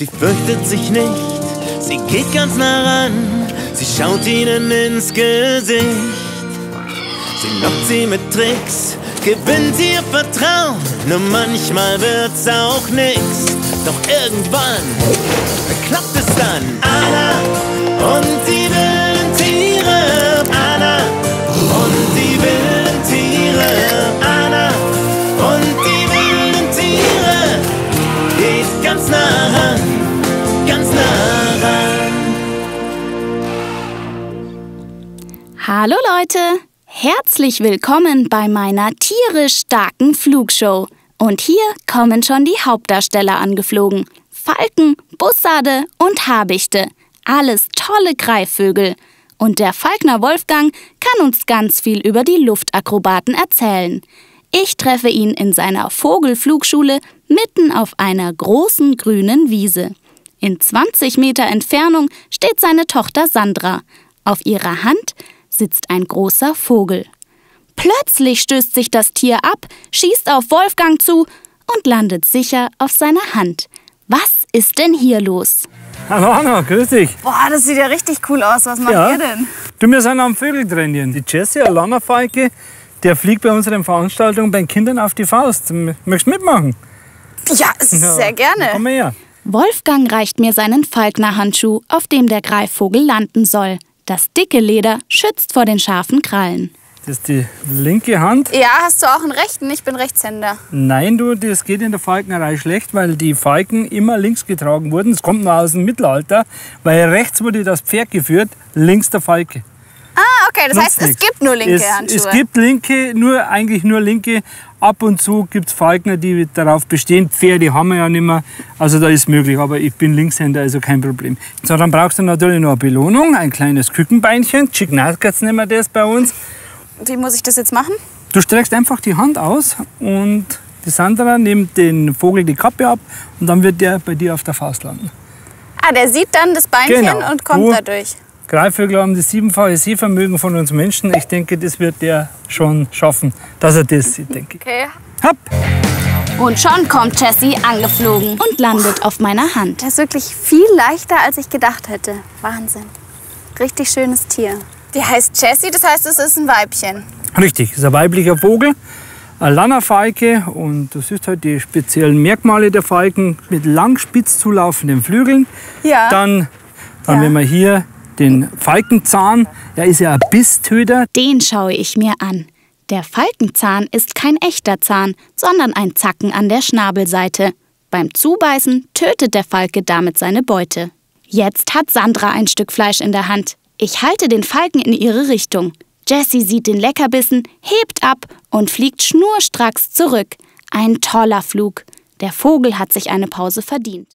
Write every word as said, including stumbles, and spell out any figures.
Sie fürchtet sich nicht, sie geht ganz nah ran, sie schaut ihnen ins Gesicht. Sie lockt sie mit Tricks, gewinnt ihr Vertrauen, nur manchmal wird's auch nix. Doch irgendwann klappt es dann. Anna und die wilden Tiere, Anna und die wilden Tiere, Anna und die wilden Tiere, geht ganz nah ran, ganz nah ran. Hallo Leute, herzlich willkommen bei meiner tierisch starken Flugshow. Und hier kommen schon die Hauptdarsteller angeflogen. Falken, Bussarde und Habichte. Alles tolle Greifvögel. Und der Falkner Wolfgang kann uns ganz viel über die Luftakrobaten erzählen. Ich treffe ihn in seiner Vogelflugschule mitten auf einer großen grünen Wiese. In zwanzig Meter Entfernung steht seine Tochter Sandra. Auf ihrer Hand sitzt ein großer Vogel. Plötzlich stößt sich das Tier ab, schießt auf Wolfgang zu und landet sicher auf seiner Hand. Was ist denn hier los? Hallo Anna, grüß dich. Boah, das sieht ja richtig cool aus. Was macht Ja. ihr denn? Du, wir sind am Vögel trainieren. Die Jessie, ein Lannerfalke, der fliegt bei unseren Veranstaltungen bei den Kindern auf die Faust. Möchtest du mitmachen? Ja, sehr gerne. Komm mal her. Wolfgang reicht mir seinen Falkner-Handschuh, auf dem der Greifvogel landen soll. Das dicke Leder schützt vor den scharfen Krallen. Das ist die linke Hand. Ja, hast du auch einen rechten? Ich bin Rechtshänder. Nein, du, das geht in der Falknerei schlecht, weil die Falken immer links getragen wurden. Das kommt noch aus dem Mittelalter, weil rechts wurde das Pferd geführt, links der Falke. Ah, okay, das Nutzt heißt, es nichts. gibt nur linke es, Handschuhe. Es gibt linke, nur, eigentlich nur linke. Ab und zu gibt es Falkner, die darauf bestehen. Pferde haben wir ja nicht mehr, also da ist möglich. Aber ich bin Linkshänder, also kein Problem. So, dann brauchst du natürlich noch eine Belohnung, ein kleines Kükenbeinchen. Chicken Nuggets nennen wir das bei uns. Wie muss ich das jetzt machen? Du streckst einfach die Hand aus und die Sandra nimmt den Vogel die Kappe ab und dann wird der bei dir auf der Faust landen. Ah, der sieht dann das Beinchen Genau. und kommt Du- da durch. Greifvögel haben das siebenfache Sehvermögen von uns Menschen. Ich denke, das wird der schon schaffen, dass er das sieht, denke ich. Okay. Hopp! Und schon kommt Jessie angeflogen und landet auf meiner Hand. Der ist wirklich viel leichter, als ich gedacht hätte. Wahnsinn. Richtig schönes Tier. Die heißt Jessie, das heißt, es ist ein Weibchen. Richtig, das ist ein weiblicher Vogel, ein Lannerfalke und du siehst halt die speziellen Merkmale der Falken mit lang spitz zulaufenden Flügeln. Ja. Dann, dann Ja. wenn wir hier den Falkenzahn, der ist ja ein Bisstöter. Den schaue ich mir an. Der Falkenzahn ist kein echter Zahn, sondern ein Zacken an der Schnabelseite. Beim Zubeißen tötet der Falke damit seine Beute. Jetzt hat Sandra ein Stück Fleisch in der Hand. Ich halte den Falken in ihre Richtung. Jessie sieht den Leckerbissen, hebt ab und fliegt schnurstracks zurück. Ein toller Flug. Der Vogel hat sich eine Pause verdient.